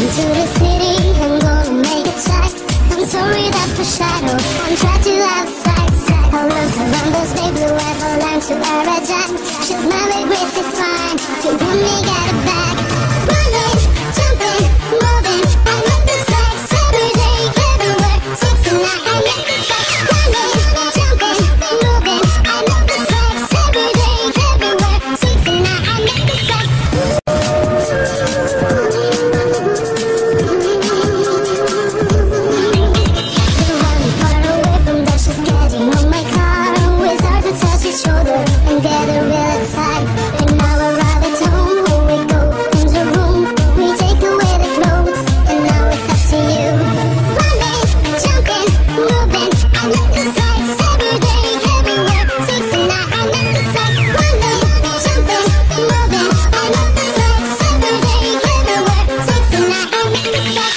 to the city, I'm gonna make a check. I'm sorry that the shadow, I'm trapped to outside. I look around those big blue eyes, all I'm to arrogant. She's my regrets is fine, you want me, get it back. Running, jumping, moving, I make the sex every day, everywhere. 69, I make the sex. Running, jumping, moving, I make the sex every day, everywhere. 69, I make the sex. Shoulder and get a real excited. And now we're right at home. When we go in the room, we take away the clothes, and now it's up to you. Running, jumping, moving, I make the sex every day, everywhere. 69, I make the sex. Running, jumping, moving, I make the sex every day, everywhere. 69, I make the sex.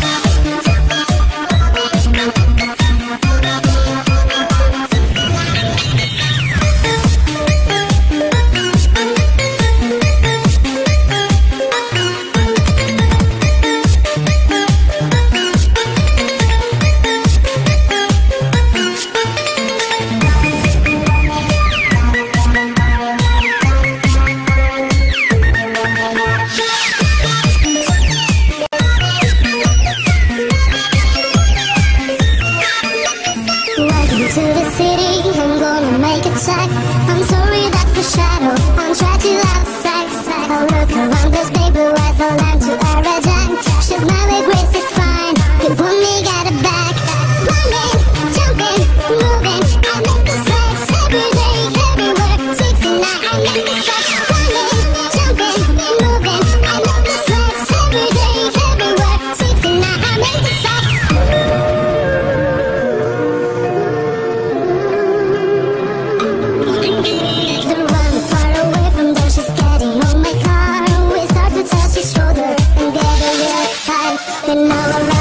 To the city, I'm gonna make a check. I'm sorry that the shadow, I'm trapped to outside. I look around those big blue eyes, all I'm too arrogant. She's my regrets is fine, you want me, get it back. Running, jumping, moving, I make the sex every day, everywhere. 69, I make the sex. Running, jumping, moving, I make the sex every day, everywhere. 69, I make the sex. And now